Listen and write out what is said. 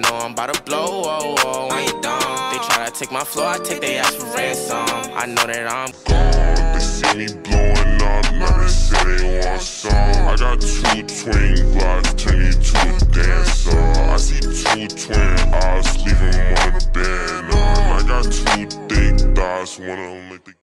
know I'm about to blow, oh, oh, I ain't dumb. They try to take my flow, I take they ass for ransom. I know that I'm gone. They see me blowing up, now they say they want some. I got 2 twin blocks, turn you to a dancer. I see 2 twin eyes, leave them on the bed. I got 2 thick thighs, one of them make the